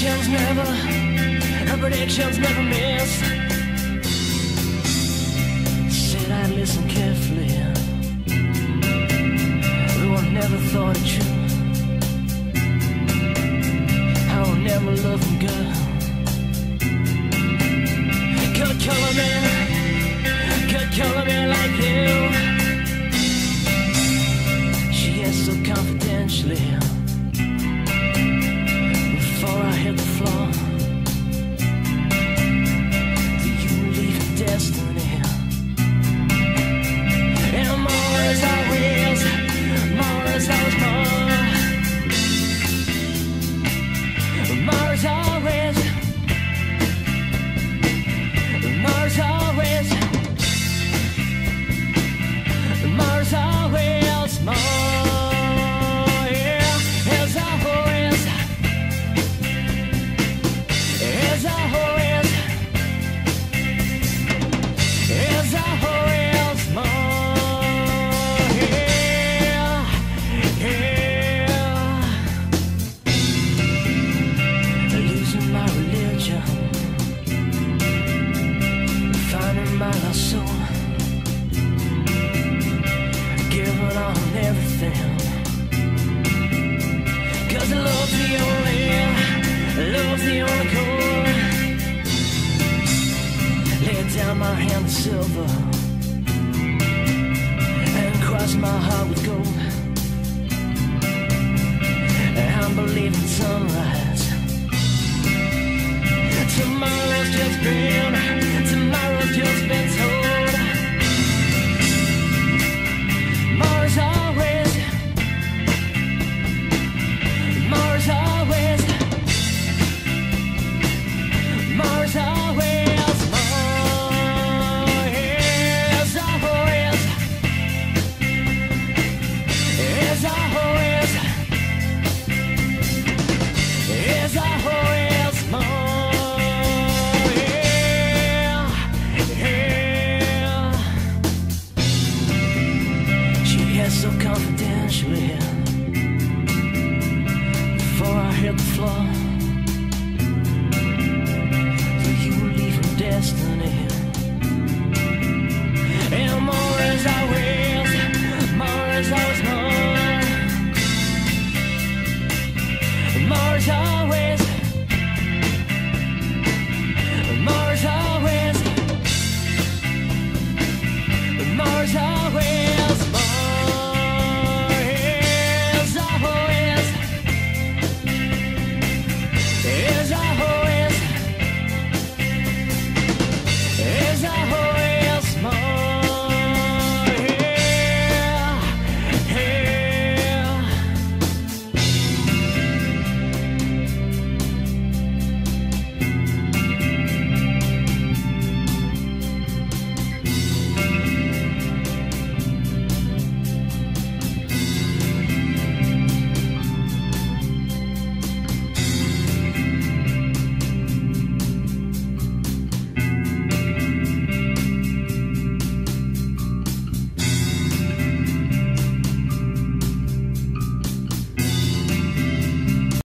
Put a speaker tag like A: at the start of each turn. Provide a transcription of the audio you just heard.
A: predictions never missed. Said I'd listen carefully, though I never thought it true. I will never love a girl. Could color me like you. She asked so confidentially before I hit the floor. Do you believe in destiny? And more is always more. More is always. More is always more. Yeah, as always, as always, as always more. Yeah, yeah. Losing my religion, finding my lost soul. Giving on everything, 'cause love's the only core. Lay down my hand of silver and cross my heart with gold. I'm believing sunrise. Tomorrow's just been told. More's always more. As always, as always, as always more. Yeah, yeah. She has so confidentially before I hit the floor. Do you believe in destiny? And more is always more. More is always.